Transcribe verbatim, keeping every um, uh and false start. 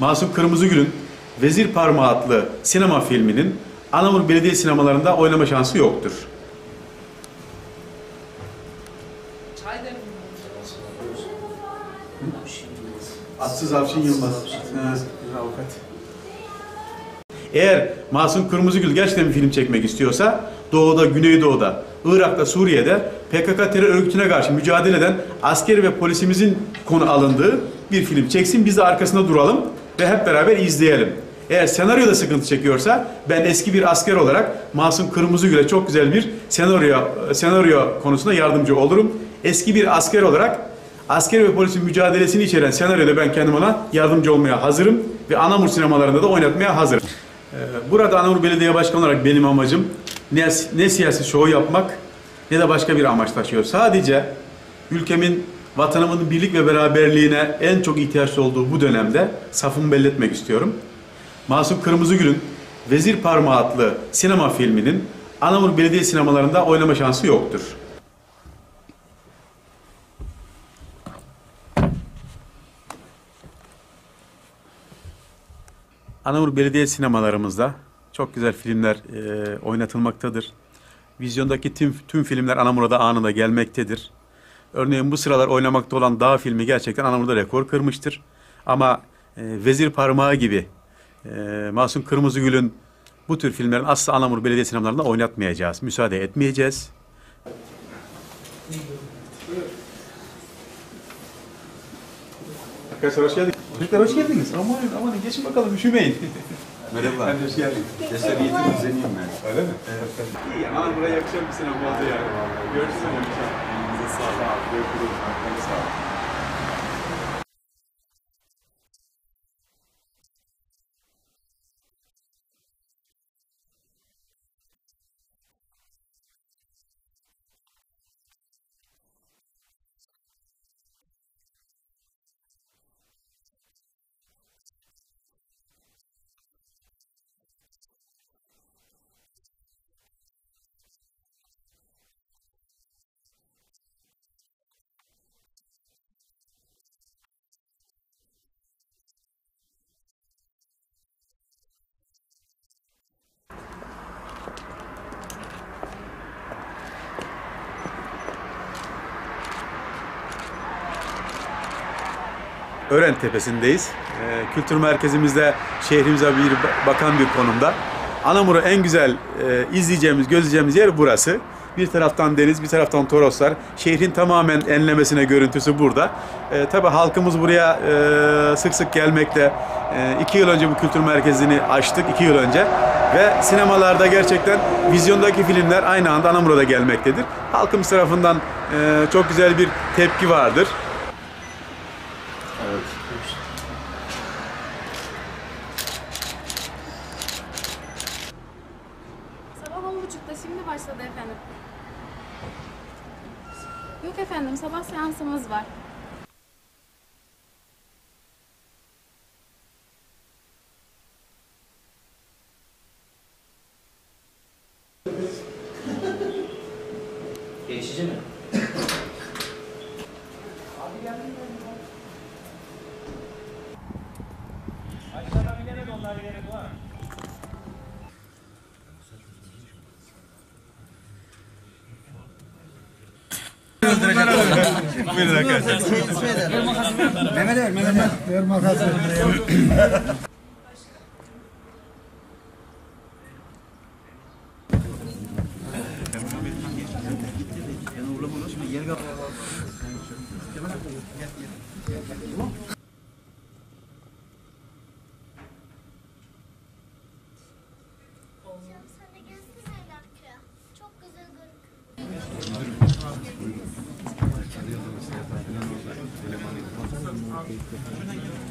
Masum Kırmızıgül'ün Vezir Parmağı adlı sinema filminin Anamur Belediye Sinemalarında oynama şansı yoktur. Atsız Avşin Yılmaz. Avukat. Eğer Masum Kırmızıgül gerçekten bir film çekmek istiyorsa Doğu'da, Güneydoğu'da, Irak'ta, Suriye'de P K K terör örgütüne karşı mücadele eden askeri ve polisimizin konu alındığı bir film çeksin. Biz de arkasında duralım ve hep beraber izleyelim. Eğer senaryoda sıkıntı çekiyorsa ben eski bir asker olarak Masum Kırmızıgül'e çok güzel bir senaryo senaryo konusunda yardımcı olurum. Eski bir asker olarak asker ve polisin mücadelesini içeren senaryoda ben kendim ona yardımcı olmaya hazırım ve Anamur sinemalarında da oynatmaya hazırım. Burada Anamur Belediye Başkanı olarak benim amacım ne, ne siyasi şov yapmak ne de başka bir amaç taşıyor. Sadece ülkemin, vatanımın birlik ve beraberliğine en çok ihtiyaç olduğu bu dönemde safımı belli etmek istiyorum. Masum Kırmızıgül'ün Vezir Parmağı adlı sinema filminin Anamur Belediye Sinemalarında oynama şansı yoktur. Anamur Belediye Sinemalarımızda çok güzel filmler e, oynatılmaktadır. Vizyondaki tüm, tüm filmler Anamur'a anında gelmektedir. Örneğin bu sıralar oynamakta olan Dağ filmi gerçekten Anamur'da rekor kırmıştır. Ama e, Vezir Parmağı gibi e, Masum Kırmızıgül'ün bu tür filmlerin asla Anamur Belediye Sinemalarında oynatmayacağız. Müsaade etmeyeceğiz. Arkadaşlar hoş geldiniz. Çocuklar hoş geldiniz. Aman aman geçin bakalım, üşümeyin. Merhaba. Ben de hoş geldin. Cesariyetimi düzenliyim ben. Öyle mi? Evet. İyi ya. Anam buraya yakışan bir sinema oldu yani. Görüşürüz ama inşallah. Elinize sağlık. Görüşürüz. Aklınıza sağlık. Ören Tepesi'ndeyiz. Ee, kültür merkezimizde şehrimize bir bakan bir konumda. Anamur'u en güzel e, izleyeceğimiz, gözleyeceğimiz yer burası. Bir taraftan deniz, bir taraftan Toroslar. Şehrin tamamen enlemesine görüntüsü burada. E, tabii halkımız buraya e, sık sık gelmekte. E, iki yıl önce bu kültür merkezini açtık, iki yıl önce. Ve sinemalarda gerçekten vizyondaki filmler aynı anda Anamur'a da gelmektedir. Halkımız tarafından e, çok güzel bir tepki vardır. Evet. Sabah on buçukta şimdi başladı efendim. Yok efendim, sabah seansımız var. Geçici mi? Buyurun arkadaşlar. Mehmet ver, Mehmet ver. Ver makası. Sen de gelsene Lakya. Çok güzel görünüyor.